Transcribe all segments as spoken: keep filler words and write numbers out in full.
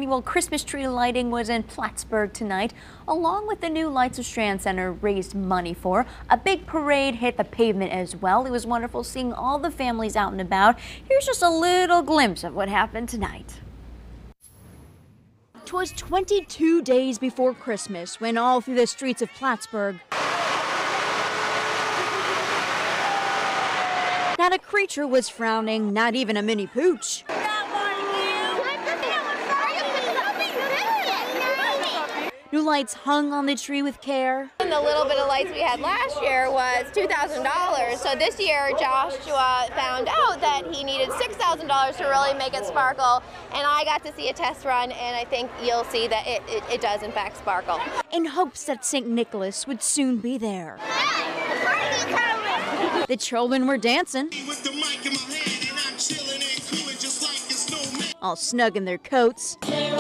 annual Christmas tree lighting was in Plattsburgh tonight, along with the new lights the Strand Center raised money for. A big parade hit the pavement as well. It was wonderful seeing all the families out and about. Here's just a little glimpse of what happened tonight. 'Twas twenty-two days before Christmas when all through the streets of Plattsburgh not a creature was frowning, not even a mini pooch. New lights hung on the tree with care. And the little bit of lights we had last year was two thousand dollars. So this year Joshua found out that he needed six thousand dollars to really make it sparkle. And I got to see a test run, and I think you'll see that it, it, it does in fact sparkle. In hopes that Saint Nicholas would soon be there. The children were dancing, all snug in their coats,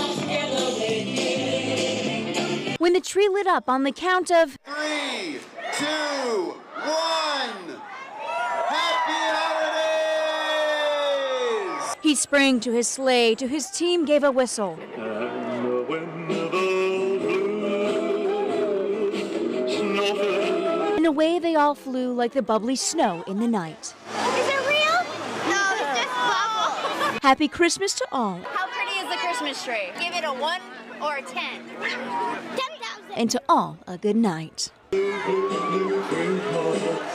when the tree lit up on the count of three, two, one. Happy holidays! He sprang to his sleigh, to his team gave a whistle. And when the bells ring, snow fell. And away they all flew like the bubbly snow in the night. Is it real? No, it's just bubbles. Happy Christmas to all. How pretty is the Christmas tree? Give it a one or a ten. ten thousand. And to all a good night.